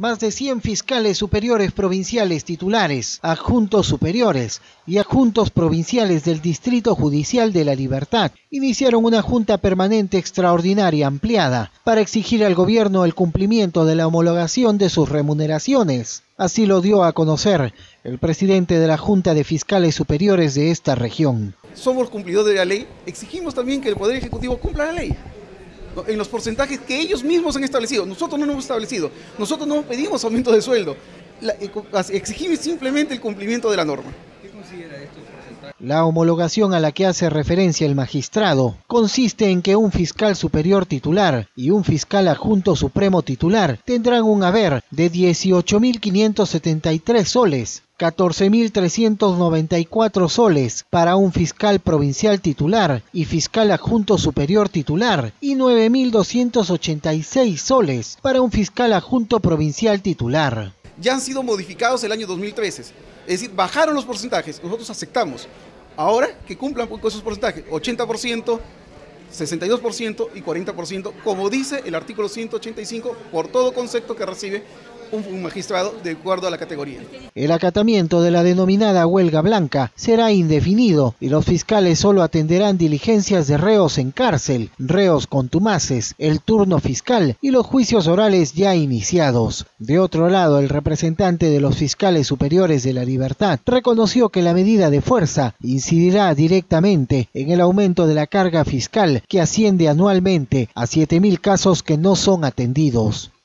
Más de 100 fiscales superiores provinciales titulares, adjuntos superiores y adjuntos provinciales del Distrito Judicial de La Libertad iniciaron una junta permanente extraordinaria ampliada para exigir al gobierno el cumplimiento de la homologación de sus remuneraciones. Así lo dio a conocer el presidente de la Junta de Fiscales Superiores de esta región. Somos cumplidores de la ley, exigimos también que el Poder Ejecutivo cumpla la ley en los porcentajes que ellos mismos han establecido. Nosotros no lo hemos establecido, nosotros no pedimos aumento de sueldo, exigimos simplemente el cumplimiento de la norma. ¿Qué considera estos porcentajes? La homologación a la que hace referencia el magistrado consiste en que un fiscal superior titular y un fiscal adjunto supremo titular tendrán un haber de 18.573 soles, 14.394 soles para un fiscal provincial titular y fiscal adjunto superior titular y 9.286 soles para un fiscal adjunto provincial titular. Ya han sido modificados el año 2013, es decir, bajaron los porcentajes, nosotros aceptamos. Ahora que cumplan con esos porcentajes, 80%, 62% y 40%, como dice el artículo 185, por todo concepto que recibe un magistrado de acuerdo a la categoría. El acatamiento de la denominada huelga blanca será indefinido y los fiscales solo atenderán diligencias de reos en cárcel, reos contumaces, el turno fiscal y los juicios orales ya iniciados. De otro lado, el representante de los fiscales superiores de La Libertad reconoció que la medida de fuerza incidirá directamente en el aumento de la carga fiscal que asciende anualmente a 7.000 casos que no son atendidos.